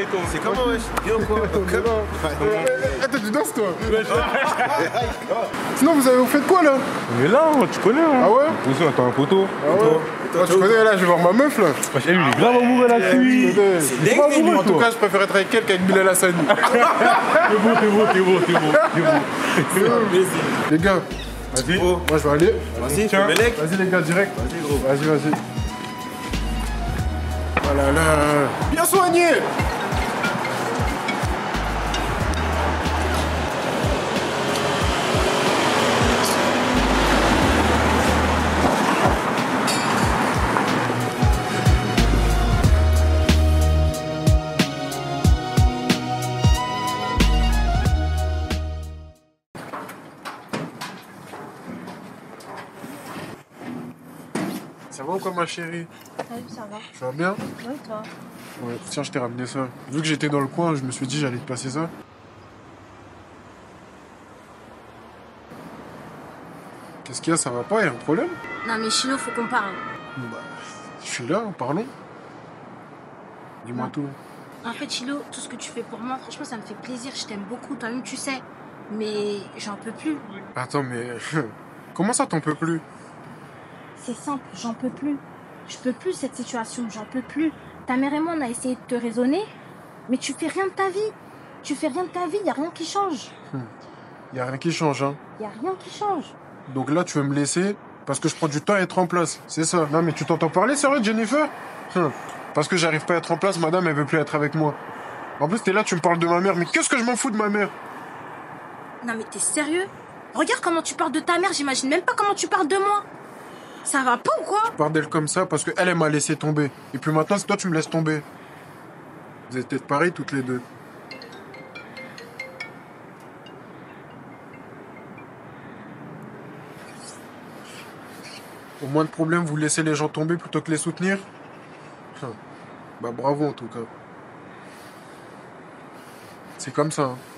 comment c'est comment, wesh? Bien ou quoi? Attends, tu danses, toi? Sinon, vous faites quoi, là? On est là, tu connais. Hein. Ah ouais? Aussi, on attend un poteau. Ah ouais? Tu connais, là, je vais voir ma meuf, là. Elle, il est grave amoureux, là, lui. C'est dingue, En tout cas, je préfère être avec elle qu'avec Bilal Hassani. T'es beau. Les gars, Vas-y. moi, je vais aller. Vas-y, Tiens. Belek. Vas-y, les gars, direct. Vas-y, gros. Vas-y. Oh là là. Bien soigné. Ça va ou quoi, ma chérie? Salut, ça va? Tu vas bien? Oui, toi? Ouais, tiens, je t'ai ramené ça. Vu que j'étais dans le coin, je me suis dit j'allais te passer ça. Qu'est-ce qu'il y a, ça va pas? Y'a un problème? Non, mais Chino, faut qu'on parle. Bah, je suis là, parlons. Dis-moi Non. tout. En fait, Chilo, tout ce que tu fais pour moi, franchement, ça me fait plaisir. Je t'aime beaucoup, toi-même, tu sais. Mais j'en peux plus. Attends, mais... Comment ça, t'en peux plus? C'est simple, j'en peux plus. Je peux plus cette situation, j'en peux plus. Ta mère et moi, on a essayé de te raisonner, mais tu fais rien de ta vie. Tu fais rien de ta vie, y a rien qui change. Y a rien qui change, hein. Y a rien qui change. Donc là, tu veux me laisser parce que je prends du temps à être en place. C'est ça. Non, mais tu t'entends parler, sérieux, Jennifer? Parce que j'arrive pas à être en place, madame, elle veut plus être avec moi. En plus, t'es là, tu me parles de ma mère. Mais qu'est-ce que je m'en fous de ma mère? Non, mais t'es sérieux? Regarde comment tu parles de ta mère, j'imagine même pas comment tu parles de moi. Ça va pas ou quoi? Je parle d'elle comme ça parce qu'elle, elle m'a laissé tomber. Et puis maintenant, c'est toi, tu me laisses tomber. Vous êtes peut-être pareilles toutes les deux. Au moins de problème, vous laissez les gens tomber plutôt que les soutenir? Bah bravo en tout cas. C'est comme ça. Hein.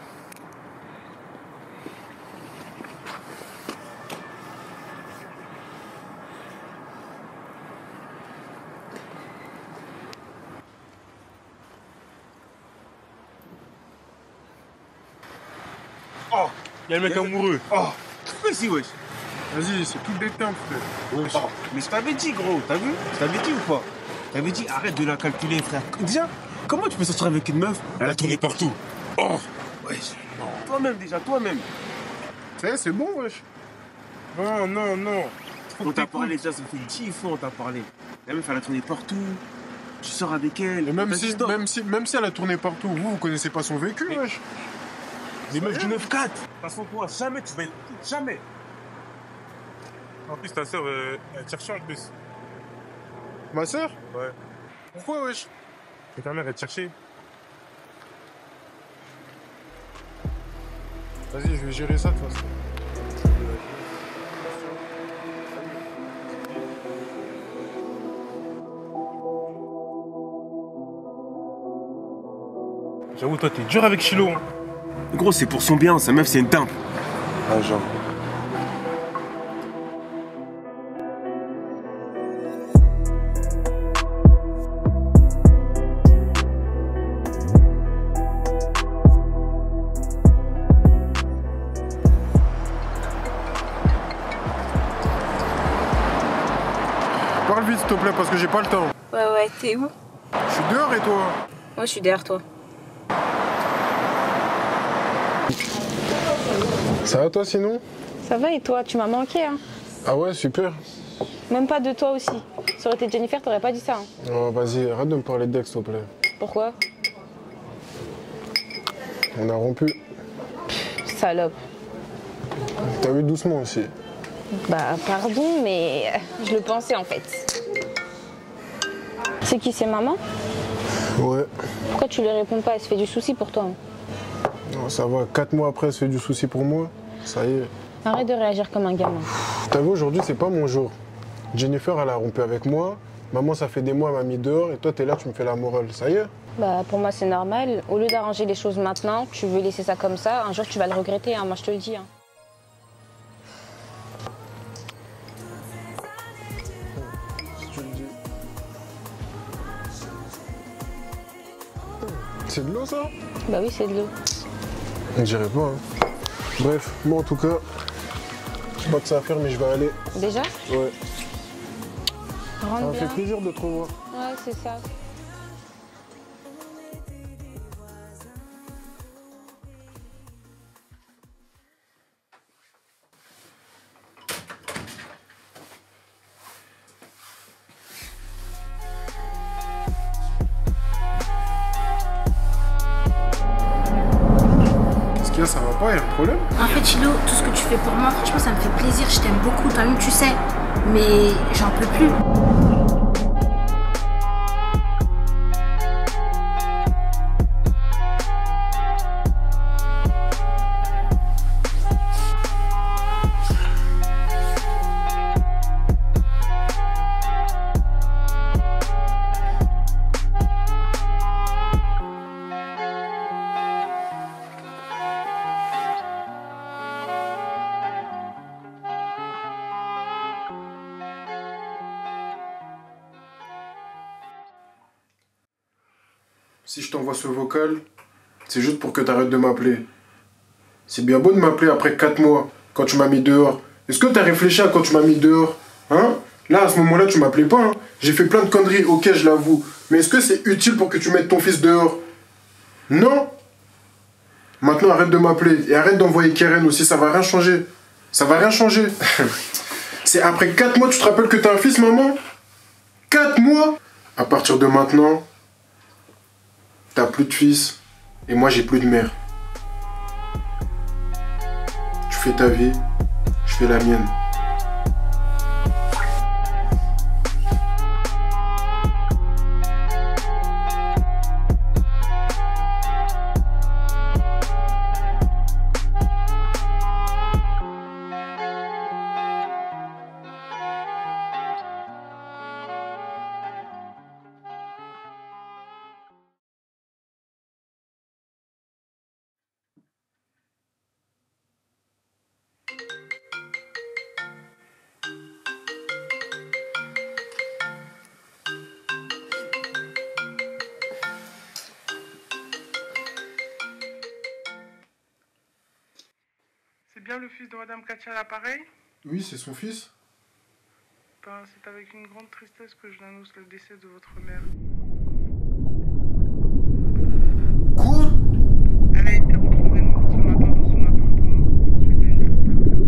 Oh, y'a le mec amoureux. Oh, vas-y, wesh. Vas-y, c'est tout déteint, frère. Oh, mais je t'avais dit, gros, t'as vu? Je t'avais dit ou pas? Je t'avais dit, arrête de la calculer, frère. Déjà, comment tu peux sortir avec une meuf? Elle a tourné partout. Oh, wesh. Toi-même, déjà, toi-même. Ça y est, c'est bon, wesh. Non. On t'a parlé déjà, ça fait 10 fois on t'a parlé. La meuf, elle a tourné partout. Tu sors avec elle. Et même T'as si, dit stop. même si elle a tourné partout, vous connaissez pas son vécu, wesh. Les meufs du 9-4. De toute façon, toi, jamais tu vas être. Jamais. En plus, ta soeur, elle te cherche en plus. Ma sœur? Ouais. Pourquoi, wesh? Et ta mère, elle te cherchait. Vas-y, je vais gérer ça de toute façon. J'avoue, toi, t'es dur avec Chilo. Hein. Gros, c'est pour son bien, sa meuf, c'est une timpe. Ah, genre. Parle vite, s'il te plaît, parce que j'ai pas le temps. Ouais, t'es où? Je suis dehors et toi? Moi, je suis derrière toi. Ça va, toi, sinon? Ça va et toi? Tu m'as manqué, hein? Ah ouais, super. Même pas de toi aussi. Ça aurait été Jennifer, t'aurais pas dit ça. Hein. Oh, vas-y, arrête de me parler d'ex, s'il te plaît. Pourquoi? On a rompu. Salope. T'as vu doucement aussi. Bah, pardon, mais je le pensais en fait. C'est qui, c'est maman? Ouais. Pourquoi tu lui réponds pas? Elle se fait du souci pour toi. Hein. Non, ça va, 4 mois après, elle se fait du souci pour moi. Ça y est. Arrête de réagir comme un gamin. T'as vu, aujourd'hui, c'est pas mon jour. Jennifer, elle a rompu avec moi. Maman, ça fait des mois, elle m'a mis dehors. Et toi, t'es là, tu me fais la morale. Ça y est? Bah, pour moi, c'est normal. Au lieu d'arranger les choses maintenant, tu veux laisser ça comme ça. Un jour, tu vas le regretter, hein. Moi, je te le dis. Hein. Si tu le dis. C'est de l'eau, ça? Bah oui, c'est de l'eau. On dirait pas, hein. Bref, moi en tout cas, je sais pas que ça à faire, mais je vais aller. Déjà? Ouais. Ça Rentre m'a bien. fait plaisir de te revoir. Ouais, c'est ça. Qu'est-ce qu'il y a, ça va pas? Y a un problème? En fait, Chilo, tout ce que tu fais pour moi, franchement, ça me fait plaisir. Je t'aime beaucoup, toi-même, tu sais. Mais j'en peux plus. Si je t'envoie ce vocal, c'est juste pour que t'arrêtes de m'appeler. C'est bien beau de m'appeler après 4 mois, quand tu m'as mis dehors. Est-ce que t'as réfléchi à quand tu m'as mis dehors? Hein? Là, à ce moment-là, tu m'appelais pas, hein. J'ai fait plein de conneries, ok, je l'avoue. Mais est-ce que c'est utile pour que tu mettes ton fils dehors? Non? Maintenant, arrête de m'appeler. Et arrête d'envoyer Keren aussi, ça va rien changer. Ça va rien changer. C'est après 4 mois, tu te rappelles que t'as un fils, maman? 4 mois? À partir de maintenant, t'as plus de fils et moi j'ai plus de mère. Tu fais ta vie, je fais la mienne. C'est bien le fils de Madame Katia à l'appareil? Oui, c'est son fils. Ben, c'est avec une grande tristesse que je vous annonce le décès de votre mère. Quoi? Elle a été retrouvée morte ce matin dans son appartement suite à une crise cardiaque.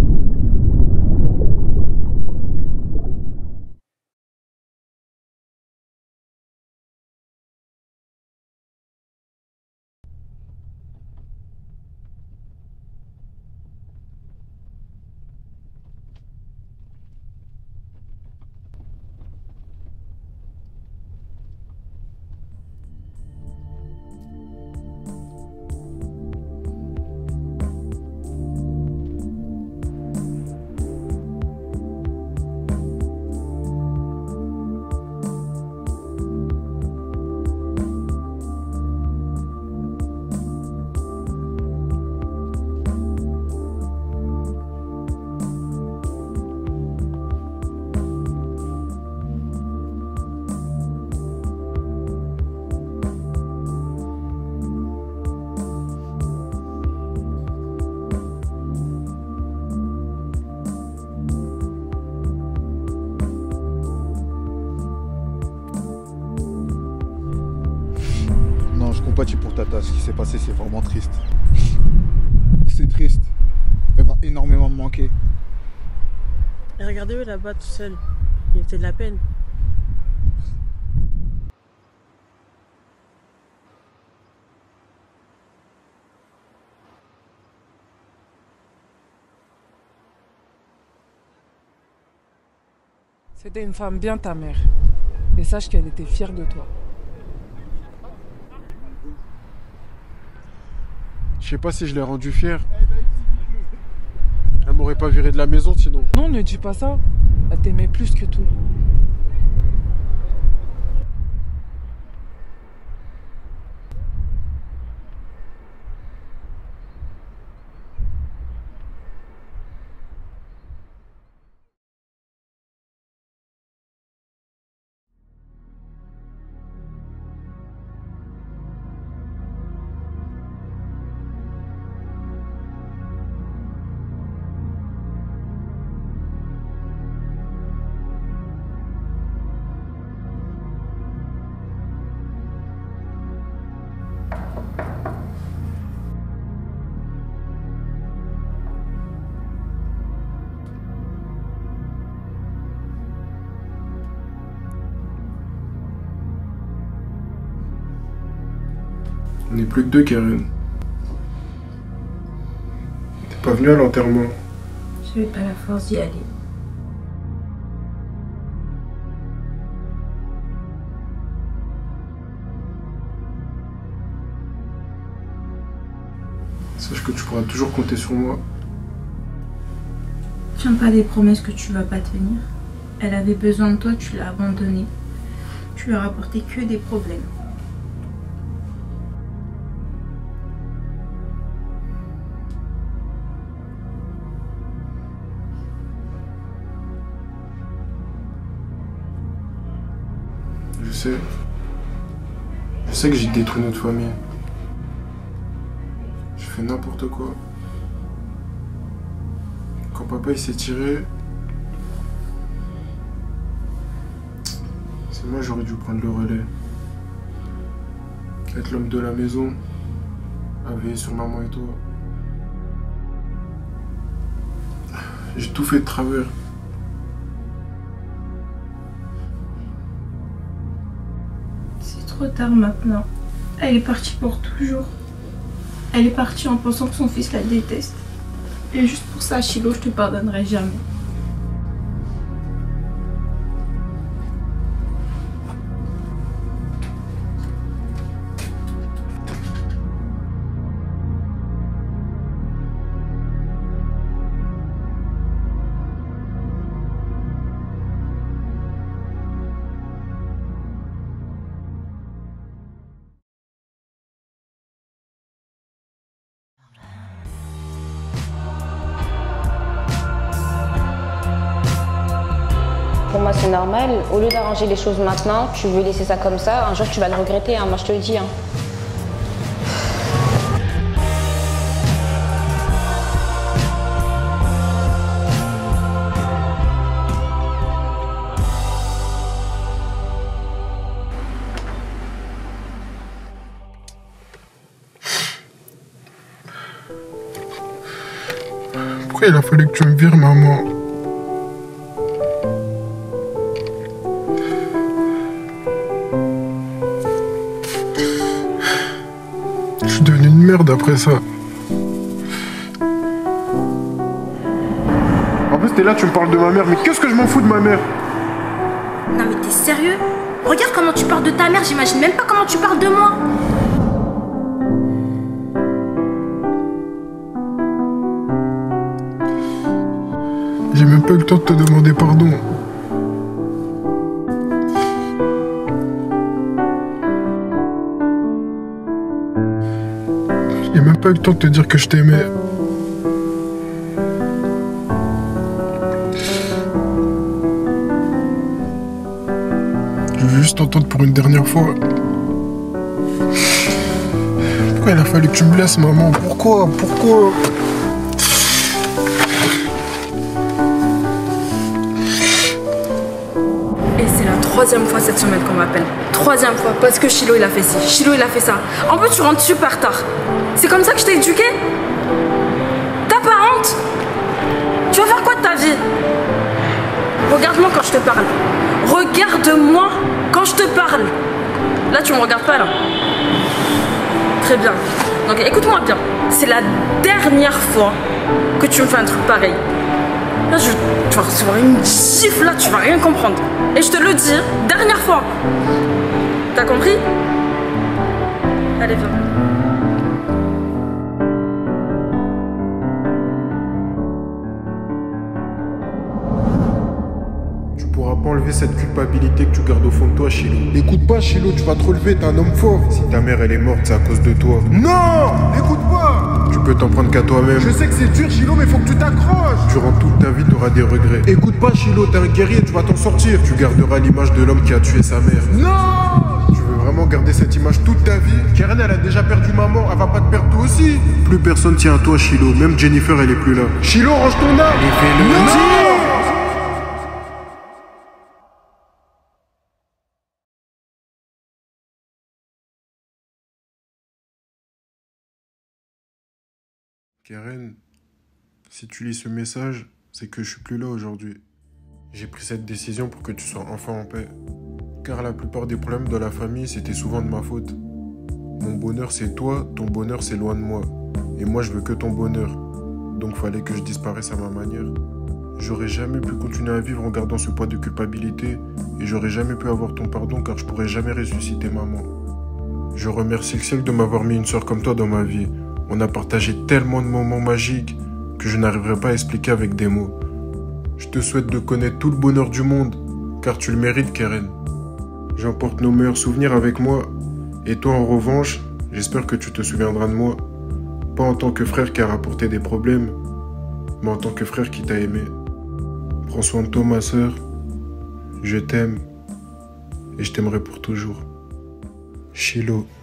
Non, je compatis pour Tata. Ce qui s'est passé, c'est vraiment triste. C'est triste. Elle va énormément me manquer. Et regardez-le là-bas tout seul. Il me fait de la peine. C'était une femme bien, ta mère. Et sache qu'elle était fière de toi. Je sais pas si je l'ai rendu fier. Elle m'aurait pas viré de la maison sinon. Non, ne dis pas ça. Elle t'aimait plus que tout. On n'est plus que deux, Karen. T'es pas venu à l'enterrement. J'avais pas la force d'y aller. Sache que tu pourras toujours compter sur moi. Tiens pas des promesses que tu vas pas tenir. Elle avait besoin de toi, tu l'as abandonnée. Tu lui as rapporté que des problèmes. Je sais que j'ai détruit notre famille. J'ai fait n'importe quoi. Quand papa il s'est tiré, c'est moi j'aurais dû prendre le relais. Être l'homme de la maison, à veiller sur maman et toi. J'ai tout fait de travers. C'est trop tard maintenant. Elle est partie pour toujours. Elle est partie en pensant que son fils la déteste. Et juste pour ça, Chilo, je te pardonnerai jamais. Pour moi, c'est normal. Au lieu d'arranger les choses maintenant, tu veux laisser ça comme ça. Un jour, tu vas le regretter, hein, moi je te le dis. Hein. Pourquoi il a fallu que tu me vires, maman? Je suis devenu une merde après ça. En plus, t'es là, tu me parles de ma mère, mais qu'est-ce que je m'en fous de ma mère? Non mais t'es sérieux? Regarde comment tu parles de ta mère, j'imagine même pas comment tu parles de moi. J'ai même pas eu le temps de te demander pardon. J'ai même pas eu le temps de te dire que je t'aimais. Je veux juste t'entendre pour une dernière fois. Pourquoi il a fallu que tu me laisses, maman? Pourquoi? Et c'est la troisième fois cette semaine qu'on m'appelle. Troisième fois, parce que Chilo il a fait ci, Chilo il a fait ça. En plus tu rentres super tard. C'est comme ça que je t'ai éduqué? T'as pas honte? Tu vas faire quoi de ta vie? Regarde-moi quand je te parle. Regarde-moi quand je te parle. Là tu me regardes pas là. Très bien. Donc écoute-moi bien. C'est la dernière fois que tu me fais un truc pareil. Là, tu vas recevoir une gifle, là, tu vas rien comprendre. Et je te le dis, dernière fois. T'as compris? Allez, viens. Tu pourras pas enlever cette culpabilité que tu gardes au fond de toi, Chilo. Écoute pas, Chilo, tu vas te relever, t'es un homme fort. Si ta mère, elle est morte, c'est à cause de toi. Non! Écoute pas! Tu peux t'en prendre qu'à toi-même. Je sais que c'est dur, Chilo, mais faut que tu t'accroches. Durant toute ta vie, t'auras des regrets. Écoute pas, Chilo, t'es un guerrier, tu vas t'en sortir. Tu garderas l'image de l'homme qui a tué sa mère. Non! Tu veux vraiment garder cette image toute ta vie? Karen, elle a déjà perdu maman, elle va pas te perdre toi aussi. Plus personne tient à toi, Chilo. Même Jennifer, elle est plus là. Chilo, range ton âme. Non! Karen, si tu lis ce message, c'est que je suis plus là aujourd'hui. J'ai pris cette décision pour que tu sois enfin en paix. Car la plupart des problèmes de la famille, c'était souvent de ma faute. Mon bonheur c'est toi, ton bonheur c'est loin de moi. Et moi je veux que ton bonheur. Donc fallait que je disparaisse à ma manière. J'aurais jamais pu continuer à vivre en gardant ce poids de culpabilité et j'aurais jamais pu avoir ton pardon car je pourrais jamais ressusciter maman. Je remercie le ciel de m'avoir mis une sœur comme toi dans ma vie. On a partagé tellement de moments magiques que je n'arriverai pas à expliquer avec des mots. Je te souhaite de connaître tout le bonheur du monde car tu le mérites, Keren. J'emporte nos meilleurs souvenirs avec moi et toi en revanche, j'espère que tu te souviendras de moi. Pas en tant que frère qui a rapporté des problèmes, mais en tant que frère qui t'a aimé. Prends soin de toi, ma sœur. Je t'aime. Et je t'aimerai pour toujours. Chilo.